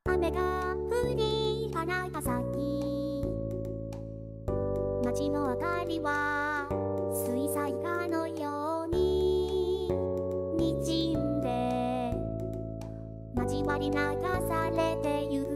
雨が降り花が咲き、街の明かりは水彩画のように滲んで交わり流されてゆく。